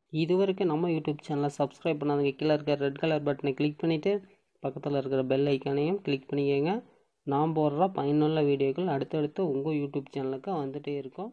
இதுவரைக்கும் நம்ம யூடியூப் சேனலை சப்ஸ்கிரைப் பண்ணாதவங்க கீழே இருக்கிற ரெட் கலர் பட்டனை கிளிக் பண்ணிவிட்டு பக்கத்தில் இருக்கிற பெல் ஐக்கானையும் கிளிக் பண்ணிக்கோங்க. நான் போடுற பயனுள்ள வீடியோக்கள் அடுத்தடுத்து உங்கள் யூடியூப் சேனலுக்கு வந்துகிட்டே இருக்கும்.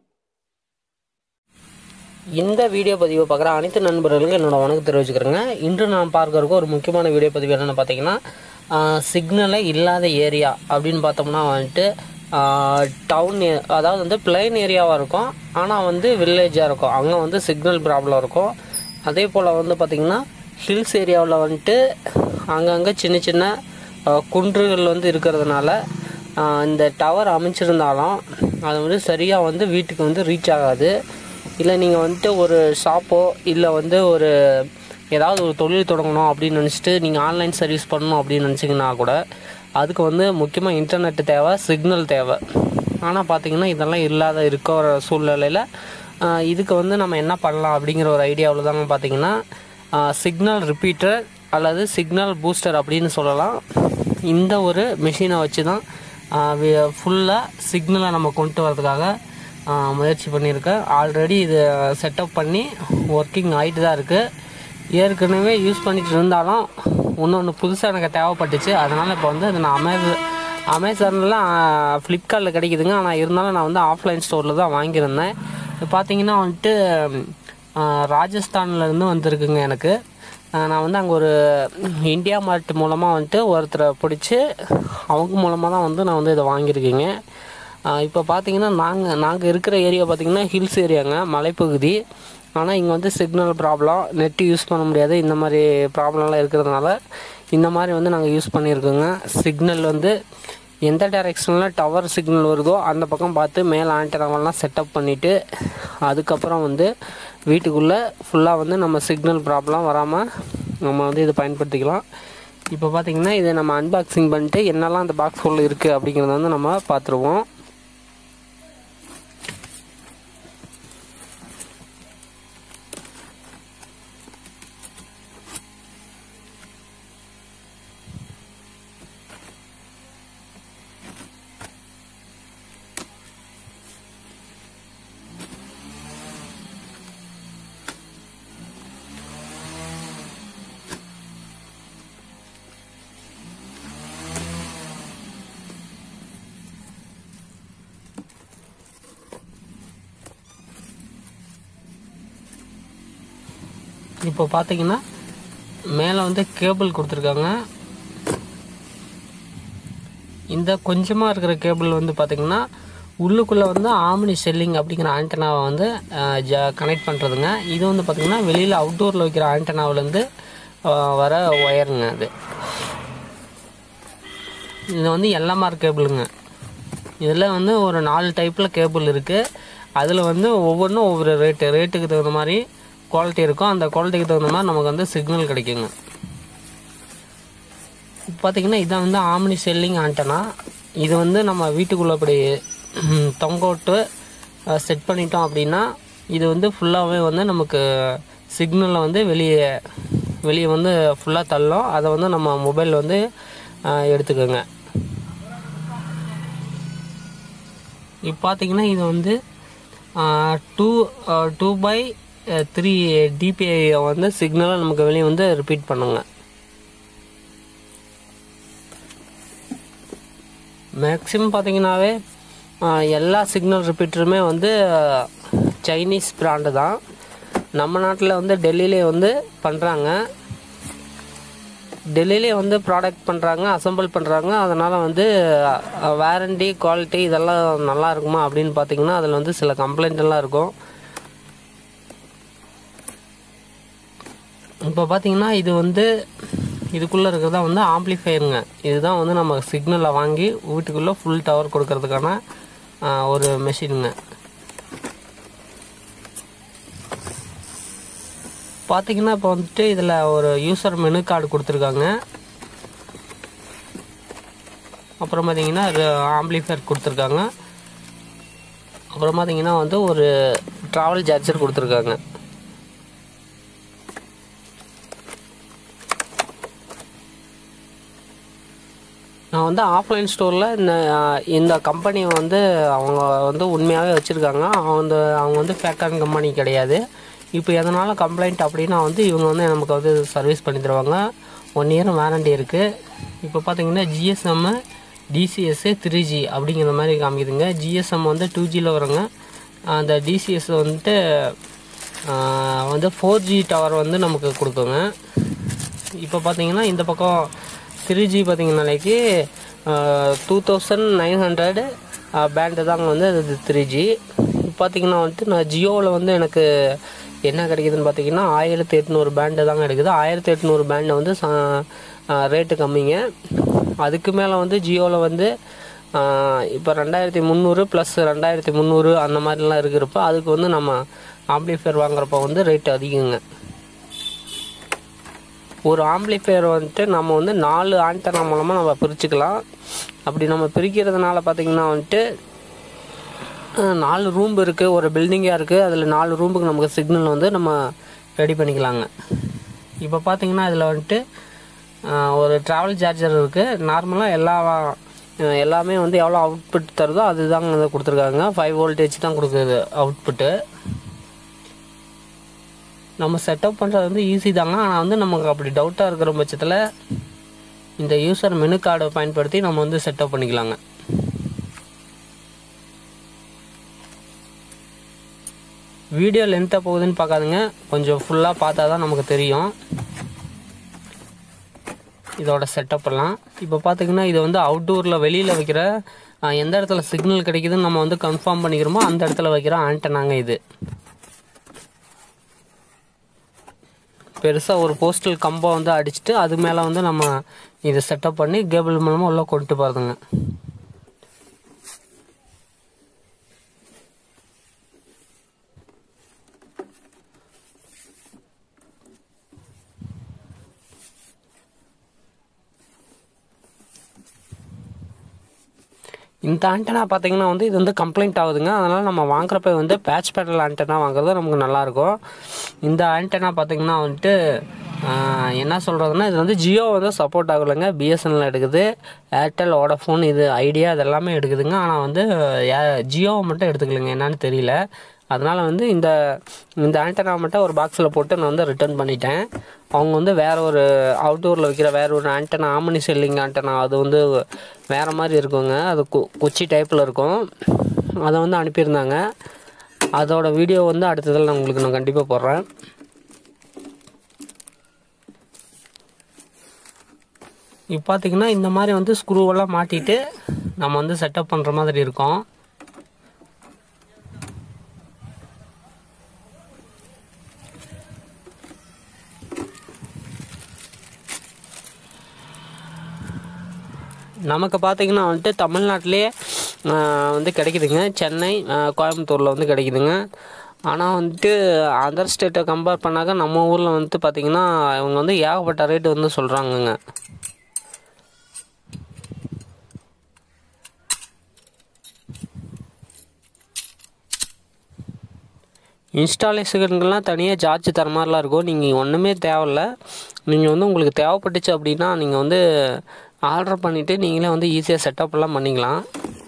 இந்த வீடியோ பதிவை பார்க்குற அனைத்து நண்பர்களுக்கும் என்னோட வணக்கம் தெரிவிச்சுக்கிறேங்க. இன்று நான் பார்க்கறதுக்கு ஒரு முக்கியமான வீடியோ பதிவு என்னென்னு பார்த்தீங்கன்னா, சிக்னலே இல்லாத ஏரியா அப்படின்னு பார்த்தோம்னா வந்துட்டு டவுன், அதாவது வந்து பிளைன் ஏரியாவாக இருக்கும், ஆனால் வந்து வில்லேஜாக இருக்கும், அங்கே வந்து சிக்னல் ப்ராப்ளம் இருக்கும். அதே போல் வந்து பார்த்திங்கன்னா ஹில்ஸ் ஏரியாவில் வந்துட்டு அங்கங்கே சின்ன சின்ன குன்றுகள் வந்து இருக்கிறதுனால இந்த டவர் அமைச்சிருந்தாலும் அது வந்து சரியாக வந்து வீட்டுக்கு வந்து ரீச் ஆகாது. இல்லை நீங்கள் வந்துட்டு ஒரு ஷாப்போ இல்லை வந்து ஒரு ஏதாவது ஒரு தொழில் தொடங்கணும் அப்படின்னு நினச்சிட்டு நீங்கள் ஆன்லைன் சர்வீஸ் பண்ணணும் அப்படின்னு நினச்சிங்கன்னா கூட அதுக்கு வந்து முக்கியமாக இன்டர்நெட்டு தேவை, சிக்னல் தேவை. ஆனால் பார்த்திங்கன்னா இதெல்லாம் இல்லாத இருக்கிற சூழ்நிலையில் இதுக்கு வந்து நம்ம என்ன பண்ணலாம் அப்படிங்கிற ஒரு ஐடியாவில் தாங்க பார்த்திங்கன்னா சிக்னல் ரிப்பீட்டர் அல்லது சிக்னல் பூஸ்டர் அப்படின்னு சொல்லலாம். இந்த ஒரு மிஷினை வச்சு தான் ஃபுல்லாக சிக்னலை நம்ம கொண்டு வரதுக்காக முயற்சி பண்ணியிருக்கேன். ஆல்ரெடி இது செட்டப் பண்ணி ஒர்க்கிங் ஆகிட்டு தான் இருக்குது. ஏற்கனவே யூஸ் பண்ணிட்டு இருந்தாலும் இன்னொன்று புதுசாக எனக்கு தேவைப்பட்டுச்சு. அதனால் இப்போ வந்து அது நான் அமேசான்லாம் ஃப்ளிப்கார்ட்டில் கிடைக்குதுங்க. ஆனால் இருந்தாலும் நான் வந்து ஆஃப்லைன் ஸ்டோரில் தான் வாங்கியிருந்தேன். பார்த்தீங்கன்னா வந்துட்டு ராஜஸ்தான்லேருந்து வந்திருக்குங்க எனக்கு. நான் வந்து அங்கே ஒரு இந்தியா மார்ட் மூலமாக வந்துட்டு ஒருத்தரை பிடிச்சி அவங்க மூலமாக தான் வந்து நான் வந்து இதை வாங்கியிருக்கேங்க. இப்போ பார்த்தீங்கன்னா நாங்கள் இருக்கிற ஏரியா பார்த்திங்கன்னா ஹில்ஸ் ஏரியாங்க, மலைப்பகுதி. ஆனால் இங்கே வந்து சிக்னல் ப்ராப்ளம், நெட்டு யூஸ் பண்ண முடியாது, இந்த மாதிரி ப்ராப்ளம்லாம் இருக்கிறதுனால இந்த மாதிரி வந்து நாங்கள் யூஸ் பண்ணியிருக்கோங்க. சிக்னல் வந்து எந்த டைரெக்ஷனில் டவர் சிக்னல் வருதோ அந்த பக்கம் பார்த்து மேலே ஆண்டனாவெல்லாம் செட்டப் பண்ணிவிட்டு அதுக்கப்புறம் வந்து வீட்டுக்குள்ளே ஃபுல்லாக வந்து நம்ம சிக்னல் ப்ராப்ளம் வராமல் நம்ம வந்து இதை பயன்படுத்திக்கலாம். இப்போ பார்த்திங்கன்னா இதை நம்ம அன்பாக்சிங் பண்ணிட்டு என்னெல்லாம் அந்த பாக்ஸ் உள்ள இருக்குது அப்படிங்கிறத வந்து நம்ம பார்த்துருவோம். இப்போ பார்த்தீங்கன்னா மேலே வந்து கேபிள் கொடுத்துருக்காங்க. இந்த கொஞ்சமாக இருக்கிற கேபிள் வந்து பார்த்திங்கன்னா உள்ளுக்குள்ளே வந்து ஆம்னி செல்லிங் அப்படிங்கிற ஆண்டனாவை வந்து கனெக்ட் பண்ணுறதுங்க. இது வந்து பார்த்திங்கன்னா வெளியில் அவுட்டோரில் வைக்கிற ஆண்டனாவிலேருந்து வர ஒயருங்க. இது வந்து எல்எம்ஆர் கேபிளுங்க. இதில் வந்து ஒரு 4 டைப்பில் கேபிள் இருக்குது. அதில் வந்து ஒவ்வொன்றும் ஒவ்வொரு ரேட்டுக்கு தகுந்த மாதிரி குவாலிட்டி இருக்கும். அந்த குவாலிட்டிக்கு தகுந்த மாதிரி நமக்கு வந்து சிக்னல் கிடைக்குங்க. இப்போ பார்த்திங்கன்னா இதான் வந்து ஆம்னி செல்லிங் ஆண்டனா. இது வந்து நம்ம வீட்டுக்குள்ளே அப்படி தொங்க விட்டு செட் பண்ணிட்டோம் அப்படின்னா இது வந்து ஃபுல்லாகவே வந்து நமக்கு சிக்னலை வந்து வெளியே வந்து ஃபுல்லாக தள்ளும். அதை வந்து நம்ம மொபைல் வந்து எடுத்துக்கோங்க. இப்போ பார்த்திங்கன்னா இது வந்து 2/3 dpi வந்து சிக்னலை நமக்கு வெளியே வந்து ரிப்பீட் பண்ணுங்க. மேக்ஸிமம் பார்த்தீங்கன்னாவே எல்லா சிக்னல் ரிப்பீட்டருமே வந்து சைனீஸ் பிராண்டு தான். நம்ம நாட்டில் வந்து டெல்லியிலே வந்து பண்ணுறாங்க, டெல்லியிலே வந்து ப்ராடக்ட் பண்ணுறாங்க, அசம்பிள் பண்ணுறாங்க. அதனால் வந்து வாரண்டி குவாலிட்டி இதெல்லாம் நல்லா இருக்குமா அப்படின்னு பார்த்தீங்கன்னா அதில் வந்து சில கம்ப்ளைண்ட் எல்லாம் இருக்கும். இப்போ பார்த்தீங்கன்னா இது வந்து இதுக்குள்ளே இருக்கிறதா வந்து ஆம்ப்ளிஃபையருங்க. இதுதான் வந்து நம்ம சிக்னலை வாங்கி வீட்டுக்குள்ளே ஃபுல் டவர் கொடுக்கறதுக்கான ஒரு மெஷினுங்க. பார்த்தீங்கன்னா இப்போ வந்துட்டு இதில் ஒரு யூசர் மெனு கார்டு கொடுத்துருக்காங்க. அப்புறம் பார்த்தீங்கன்னா ஆம்ப்ளிஃபையர் கொடுத்துருக்காங்க. அப்புறம் பார்த்தீங்கன்னா வந்து ஒரு ட்ராவல் சார்ஜர் கொடுத்துருக்காங்க. நான் வந்து ஆஃப்லைன் ஸ்டோரில் இந்த கம்பெனியை வந்து அவங்க வந்து உண்மையாகவே வச்சுருக்காங்க. அவங்க வந்து ஃபேக்கான கம்பெனி கிடையாது. இப்போ எதனால கம்ப்ளைண்ட் அப்படின்னா வந்து இவங்க வந்து நமக்கு வந்து சர்வீஸ் பண்ணி தருவாங்க. 1 இயர் வாரண்டி இருக்குது. இப்போ பார்த்தீங்கன்னா ஜிஎஸ்எம்மு டிசிஎஸ்ஸு 3G அப்படிங்கிற மாதிரி காமிக்குதுங்க. ஜிஎஸ்எம் வந்து 2Gயில் வருங்க. அந்த டிசிஎஸ் வந்துட்டு வந்து 4G டவர் வந்து நமக்கு கொடுக்குங்க. இப்போ பார்த்தீங்கன்னா இந்த பக்கம் 3G பார்த்தீங்கன்னாலேக்கு 2900 பேண்டு தாங்க வந்து அது 3G. இப்போ பார்த்தீங்கன்னா வந்துட்டு நான் ஜியோவில் வந்து எனக்கு என்ன கிடைக்குதுன்னு பார்த்தீங்கன்னா 1800 பேண்டு தாங்க எடுக்குது. 1800 பேண்டு வந்து ரேட்டு கம்மிங்க. அதுக்கு மேலே வந்து ஜியோவில் வந்து இப்போ 2300 ப்ளஸ் 2300 அந்த மாதிரிலாம் இருக்கிறப்ப அதுக்கு வந்து நம்ம ஆம்ப்ளிஃபையர் வாங்குறப்ப வந்து ரேட்டு அதிகங்க. ஒரு ஆம்ப்ளிஃபையர் வந்துட்டு நம்ம வந்து 4 ஆண்டனா மூலமாக நம்ம பிரிச்சுக்கலாம். அப்படி நம்ம பிரிக்கிறதுனால பார்த்திங்கன்னா வந்துட்டு 4 ரூம் இருக்குது, ஒரு பில்டிங்காக இருக்குது. அதில் 4 ரூமுக்கு நமக்கு சிக்னல் வந்து நம்ம ரெடி பண்ணிக்கலாங்க. இப்போ பார்த்திங்கன்னா இதில் வந்துட்டு ஒரு ட்ராவல் சார்ஜர் இருக்குது. நார்மலாக எல்லாமே வந்து எவ்வளோ அவுட்புட் தருதோ அதுதாங்க இதை கொடுத்துருக்காங்க. 5 வோல்டேஜ் தான் கொடுக்குது அவுட்புட்டு. நம்ம செட்டப் பண்ணுறது வந்து ஈஸி தாங்க. ஆனால் வந்து நமக்கு அப்படி டவுட்டாக இருக்கிற பட்சத்தில் இந்த யூசர் மெனு கார்டை பயன்படுத்தி நம்ம வந்து செட்டப் பண்ணிக்கலாங்க. வீடியோ லென்த்தாக போகுதுன்னு பார்க்காதுங்க, கொஞ்சம் ஃபுல்லாக பார்த்தா தான் நமக்கு தெரியும் இதோட செட்டப் எல்லாம். இப்போ பார்த்திங்கன்னா இது வந்து அவுட்டோரில் வெளியில் வைக்கிற எந்த இடத்துல சிக்னல் கிடைக்குதுன்னு நம்ம வந்து கன்ஃபார்ம் பண்ணிக்கிறோமோ அந்த இடத்துல வைக்கிற ஆண்டனாங்க. இது பெருசாக ஒரு போஸ்டல் கம்பம் வந்து அடிச்சுட்டு அது மேலே வந்து நம்ம இதை செட்டப் பண்ணி கேபிள் மூலமாக உள்ளே கொண்டு போகிறதுங்க. இந்த ஆண்டனா பார்த்திங்கன்னா வந்து இது வந்து கம்ப்ளைண்ட் ஆகுதுங்க. அதனால் நம்ம வாங்குறப்ப வந்து பேட்ச் பேனல் ஆண்டனா வாங்குறது நமக்கு நல்லாயிருக்கும். இந்த ஆண்டனா பார்த்திங்கன்னா வந்துட்டு என்ன சொல்கிறதுனா இது வந்து ஜியோ வந்து சப்போர்ட் ஆகலைங்க. பிஎஸ்என்எல் எடுக்குது, ஏர்டெல், வோடஃபோன், இது ஐடியா இதெல்லாமே எடுக்குதுங்க. ஆனால் வந்து ஜியோவை மட்டும் எடுத்துக்கலைங்க, என்னன்னு தெரியல. அதனால் வந்து இந்த ஆண்டனா மட்டும் ஒரு பாக்ஸில் போட்டு நான் வந்து ரிட்டர்ன் பண்ணிட்டேன். அவங்க வந்து வேறு ஒரு அவுட்டோரில் வைக்கிற வேறு ஒரு ஆண்டனா, ஆமனி செல்லிங் ஆண்டனா, அது வந்து வேறு மாதிரி இருக்குங்க. அது குச்சி டைப்பில் இருக்கும். அதை வந்து அனுப்பியிருந்தாங்க. அதோட வீடியோ வந்து அடுத்ததில் நான் கண்டிப்பாக போடுறேன். இப்போ பார்த்திங்கன்னா இந்த மாதிரி வந்து ஸ்க்ரூவெல்லாம் மாட்டிட்டு நம்ம வந்து செட்டப் பண்ணுற மாதிரி இருக்கும். நமக்கு பார்த்திங்கன்னா வந்துட்டு தமிழ்நாட்டிலே வந்து கிடைக்குதுங்க. சென்னை, கோயம்புத்தூரில் வந்து கிடைக்குதுங்க. ஆனால் வந்துட்டு அதர் ஸ்டேட்டை கம்பேர் பண்ணாக்க நம்ம ஊரில் வந்துட்டு பார்த்திங்கன்னா இவங்க வந்து ஏகப்பட்ட ரேட்டு வந்து சொல்கிறாங்கங்க. இன்ஸ்டாலேஷனுக்கெல்லாம் தனியாக சார்ஜ் தர மாதிரிலாம் இருக்கும். நீங்கள் ஒன்றுமே தேவையில்ல. நீங்கள் வந்து உங்களுக்கு தேவைப்பட்டுச்சு அப்படின்னா நீங்கள் வந்து ஆர்டர் பண்ணிவிட்டு நீங்களே வந்து ஈஸியாக செட்டப்லாம் பண்ணிக்கலாம்.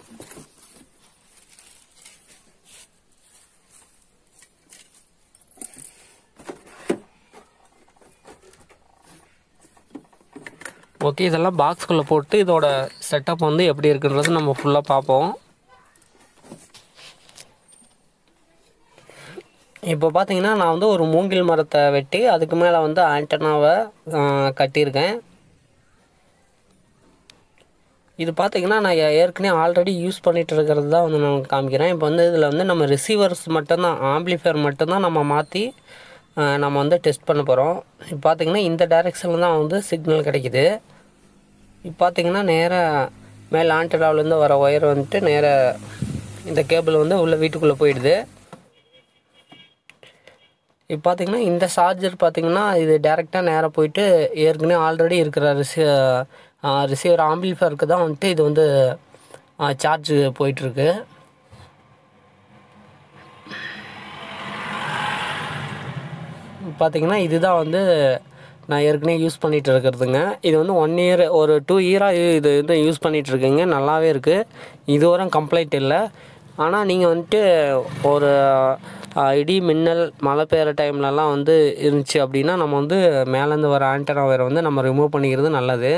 ஓகே, இதெல்லாம் பாக்ஸ்குள்ளே போட்டு இதோட செட்டப் வந்து எப்படி இருக்குன்றது நம்ம ஃபுல்லாக பார்ப்போம். இப்போ பார்த்தீங்கன்னா நான் வந்து ஒரு மூங்கில் மரத்தை வெட்டி அதுக்கு மேலே வந்து ஆண்டனாவை கட்டியிருக்கேன். இது பார்த்திங்கன்னா நான் ஏற்கனவே ஆல்ரெடி யூஸ் பண்ணிகிட்டு இருக்கிறது தான் வந்து நான் காமிக்கிறேன். இப்போ வந்து இதில் வந்து நம்ம ரிசீவர்ஸ் மட்டும்தான், ஆம்ப்ளிஃபையர் மட்டும்தான் நம்ம மாற்றி நம்ம வந்து டெஸ்ட் பண்ண போகிறோம். இப்போ பார்த்திங்கன்னா இந்த டைரெக்ஷனில் தான் வந்து சிக்னல் கிடைக்குது. இப்போ பார்த்திங்கன்னா நேராக மேலே ஆண்டனாவிலேருந்து வர ஒயர் வந்துட்டு நேராக இந்த கேபிள் வந்து உள்ள வீட்டுக்குள்ளே போயிடுது. இப்போ பார்த்திங்கன்னா இந்த சார்ஜர் பார்த்திங்கன்னா இது டேரெக்டாக நேராக போயிட்டு ஏற்கனவே ஆல்ரெடி இருக்கிற ரிசீவர் ஆம்பிளிஃபையருக்கு தான் வந்துட்டு இது வந்து சார்ஜ் போயிட்டுருக்கு. பார்த்திங்கன்னா இதுதான் வந்து நான் ஏற்கனவே யூஸ் பண்ணிகிட்டு இருக்கிறதுங்க. இது வந்து 1 இயர் ஒரு 2 இயராக இது வந்து யூஸ் பண்ணிகிட்ருக்கேங்க. நல்லாவே இருக்குது. இதுவரை கம்ப்ளைண்ட் இல்லை. ஆனால் நீங்கள் வந்துட்டு ஒரு இடி மின்னல் மழை பெய்கிற டைம்லலாம் வந்து இருந்துச்சு அப்படின்னா நம்ம வந்து மேலேருந்து வர ஆண்டனா ஒயரை வந்து நம்ம ரிமூவ் பண்ணிக்கிறது நல்லது.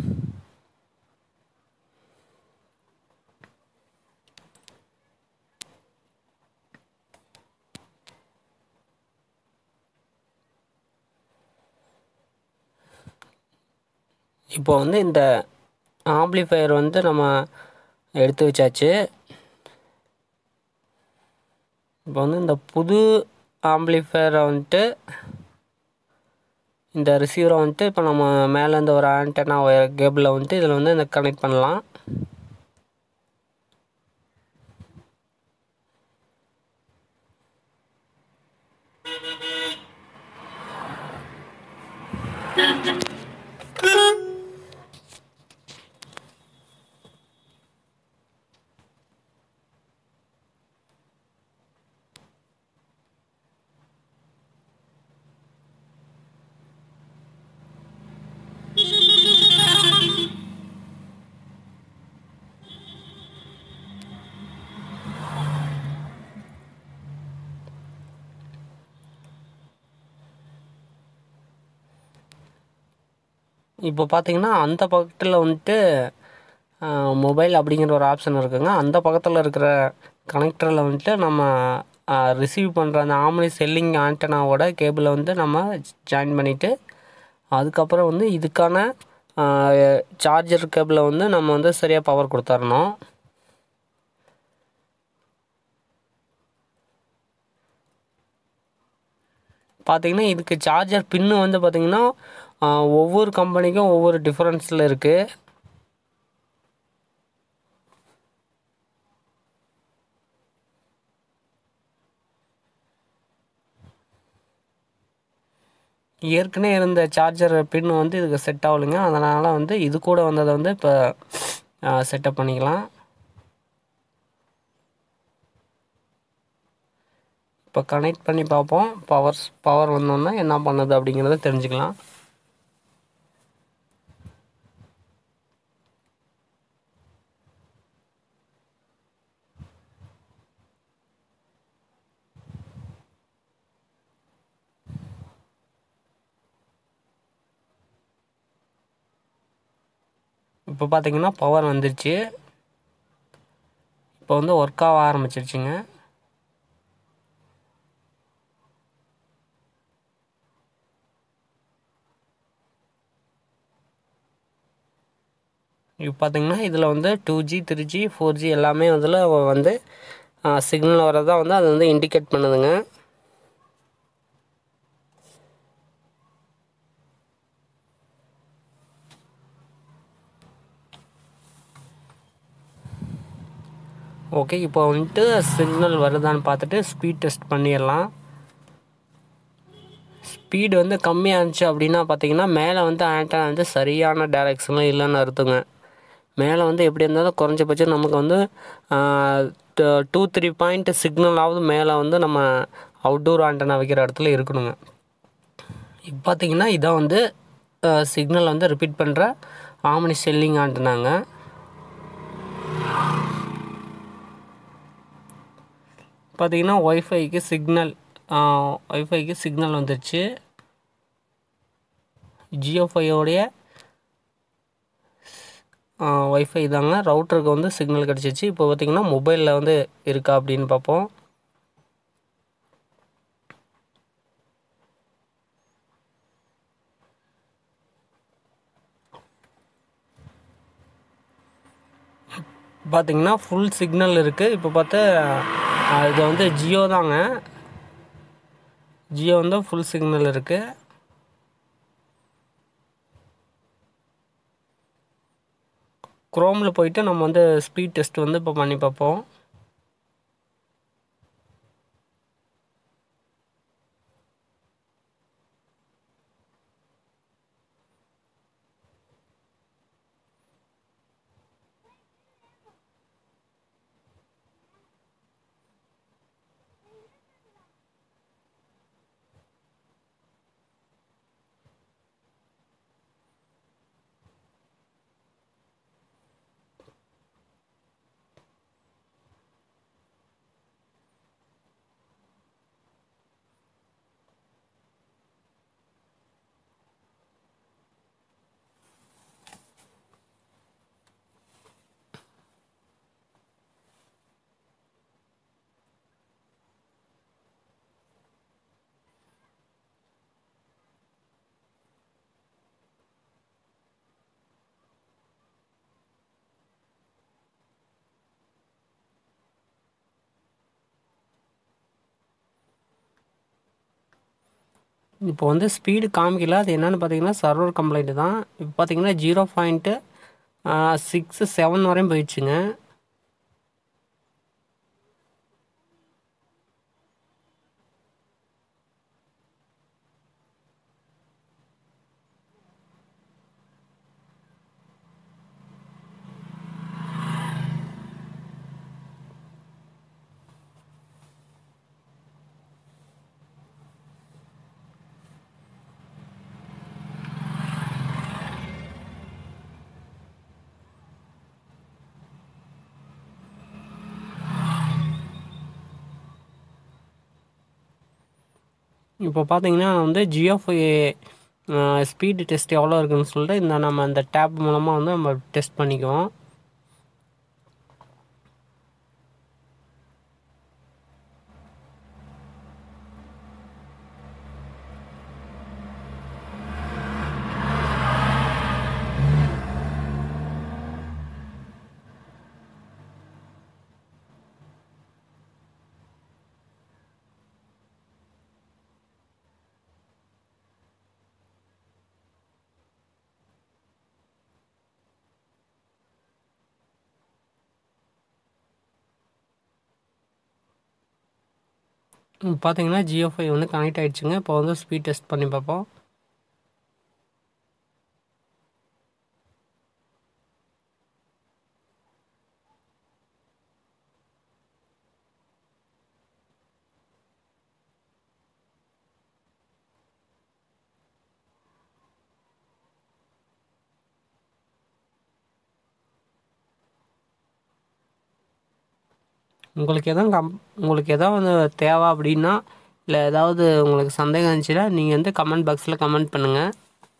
இப்போ வந்து இந்த ஆம்ப்ளிஃபையர் வந்து நம்ம எடுத்து வச்சாச்சு. இப்போ வந்து இந்த புது ஆம்ப்ளிஃபையரை வந்துட்டு இந்த ரிசீவரை வந்துட்டு இப்போ நம்ம மேலேருந்து ஒரு ஆண்டனா ஒயர் கேபிளில் வந்துட்டு இதில் வந்து இந்த கனெக்ட் பண்ணலாம். இப்போ பார்த்தீங்கன்னா அந்த பக்கத்தில் வந்துட்டு மொபைல் அப்படிங்கிற ஒரு ஆப்ஷன் இருக்குங்க. அந்த பக்கத்தில் இருக்கிற கனெக்டரில் வந்துட்டு நம்ம ரிசீவ் பண்ணுற அந்த ஆம்னி செல்லிங் ஆண்டனாவோட கேபிளை வந்து நம்ம ஜாயின் பண்ணிவிட்டு அதுக்கப்புறம் வந்து இதுக்கான சார்ஜர் கேபிளை வந்து நம்ம வந்து சரியாக பவர் கொடுத்துர்ணும். பார்த்திங்கன்னா இதுக்கு சார்ஜர் பின்னு வந்து பார்த்திங்கன்னா ஒவ்வொரு கம்பெனிக்கும் ஒவ்வொரு டிஃப்ரென்ஸில் இருக்குது. ஏற்கனவே இருந்த சார்ஜர் பின் வந்து இதுக்கு செட் ஆகலைங்க. அதனால் வந்து இது கூட வந்ததை வந்து இப்போ செட்டப் பண்ணிக்கலாம். இப்போ கனெக்ட் பண்ணி பார்ப்போம். பவர் வந்தோன்னா என்ன பண்ணுது அப்படிங்கிறத தெரிஞ்சுக்கலாம். இப்போ பார்த்தீங்கன்னா பவர் வந்துருச்சு. இப்போ வந்து ஒர்க் ஆக ஆரம்பிச்சிருச்சுங்க. இப்போ பார்த்தீங்கன்னா இதில் வந்து 2G 3G 4G எல்லாமே இதில் வந்து சிக்னல் வரதான் வந்து அது வந்து இண்டிகேட் பண்ணுதுங்க. ஓகே, இப்போ வந்துட்டு சிக்னல் வருதான்னு பார்த்துட்டு ஸ்பீட் டெஸ்ட் பண்ணிடலாம். ஸ்பீடு வந்து கம்மியாக இருந்துச்சு அப்படின்னா பார்த்தீங்கன்னா மேலே வந்து ஆண்டனா வந்து சரியான டைரெக்ஷனில் இல்லைன்னு அர்த்தங்க. மேலே வந்து எப்படி இருந்தாலும் குறைஞ்சபட்சம் நமக்கு வந்து 2-3 பாயிண்ட் சிக்னலாவது மேலே வந்து நம்ம அவுட்டோர் ஆண்டனா வைக்கிற இடத்துல இருக்கணுங்க. இப்போ பார்த்தீங்கன்னா இதான் வந்து சிக்னல் வந்து ரிப்பீட் பண்ணுற ஆம்னி செல்லிங் ஆண்டனாங்க. பார்த்தீங்கன்னா ஒய்ஃபைக்கு சிக்னல் வந்துருச்சு. ஜியோஃபையோடைய ஒய்ஃபை தாங்க. ரவுட்டருக்கு வந்து சிக்னல் கிடச்சிச்சு. இப்போ பார்த்திங்கன்னா மொபைலில் வந்து இருக்கா அப்படின்னு பார்ப்போம். பார்த்திங்கன்னா ஃபுல் சிக்னல் இருக்குது. இப்போ பார்த்தா இது வந்து ஜியோ தாங்க. ஜியோ வந்து ஃபுல் சிக்னல் இருக்குது. குரோமில் போயிட்டு நம்ம வந்து ஸ்பீட் டெஸ்ட் வந்து இப்போ பண்ணி பார்ப்போம். இப்போ வந்து ஸ்பீடு காமிக்கல, அது என்னென்னு பார்த்தீங்கன்னா சர்வர் கம்ப்ளைண்ட் தான். இப்போ பார்த்தீங்கன்னா 0.67 வரையும் போயிடுச்சுங்க. இப்போ பார்த்தீங்கன்னா வந்து ஜியோஃபை ஸ்பீடு டெஸ்ட் எவ்வளோ இருக்குன்னு சொல்லிட்டு நம்ம அந்த டேப் மூலமாக வந்து நம்ம டெஸ்ட் பண்ணிக்குவோம். பார்த்தீங்கன்னா ஜியோஃபை வந்து கனெக்ட் ஆகிடுச்சுங்க. இப்போ வந்து ஸ்பீட் டெஸ்ட் பண்ணி பார்ப்போம். உங்களுக்கு எதாவது தேவை அப்படின்னா, இல்லை ஏதாவது உங்களுக்கு சந்தேகம் இருந்துச்சுன்னா நீங்கள் வந்து கமெண்ட் பாக்ஸில் கமெண்ட் பண்ணுங்கள்.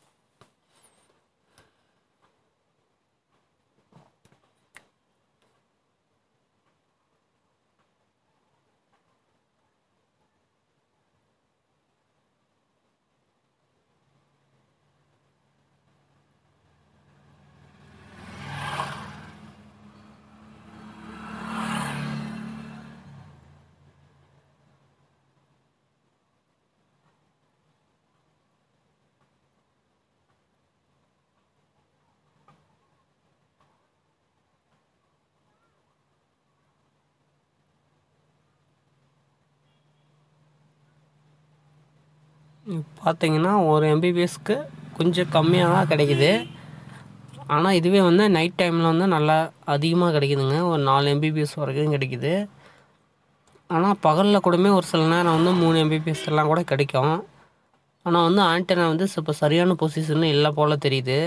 பார்த்தீங்கன்னா ஒரு எம்பிபிஎஸ்க்கு கொஞ்சம் கம்மியாக தான் கிடைக்குது. ஆனால் இதுவே வந்து நைட் டைமில் வந்து நல்லா அதிகமாக கிடைக்குதுங்க. ஒரு 4 எம்பிபிஎஸ் வரைக்கும் கிடைக்குது. ஆனால் பகலில் கூடமே ஒரு சில நேரம் வந்து 3 எம்பிபிஎஸ் எல்லாம் கூட கிடைக்கும். ஆனால் வந்து ஆண்டனா வந்து இப்போ சரியான பொசிஷன் இல்லை போல் தெரியுது.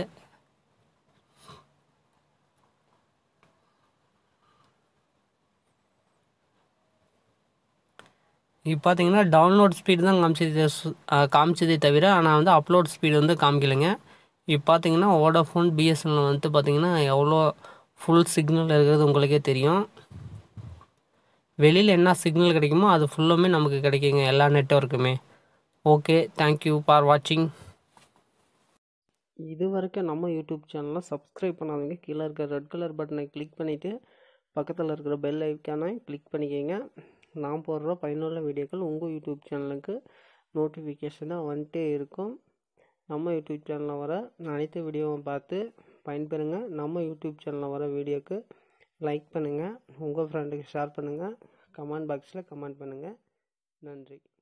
இப்போ பார்த்தீங்கன்னா டவுன்லோட் ஸ்பீடு தான் காமிச்சதே தவிர, ஆனால் வந்து அப்லோட் ஸ்பீடு வந்து காமிக்கலைங்க. இப்போ பார்த்தீங்கன்னா வோடாஃபோன் பிஎஸ்என்எல் வந்து பார்த்தீங்கன்னா எவ்வளோ ஃபுல் சிக்னல் இருக்கிறது உங்களுக்கே தெரியும். வெளியில் என்ன சிக்னல் கிடைக்குமோ அது ஃபுல்லுமே நமக்கு கிடைக்குங்க, எல்லா நெட்வொர்க்குமே. ஓகே, தேங்க்யூ ஃபார் வாட்சிங். இது வரைக்கும் நம்ம யூடியூப் சேனலை சப்ஸ்கிரைப் பண்ணாதீங்க. கீழே இருக்கிற ரெட் கலர் பட்டனை கிளிக் பண்ணிவிட்டு பக்கத்தில் இருக்கிற பெல் ஐக்கானை கிளிக் பண்ணிக்கோங்க. நான் போடுற பயனுள்ள வீடியோக்கள் உங்கள் யூடியூப் சேனலுக்கு நோட்டிஃபிகேஷனாக வந்துட்டே இருக்கும். நம்ம யூடியூப் சேனலில் வர அனைத்து வீடியோவும் பார்த்து பயன்பெறுங்க. நம்ம யூடியூப் சேனலில் வர வீடியோக்கு லைக் பண்ணுங்கள், உங்கள் ஃப்ரெண்டுக்கு ஷேர் பண்ணுங்கள், கமெண்ட் பாக்ஸில் கமெண்ட் பண்ணுங்கள். நன்றி.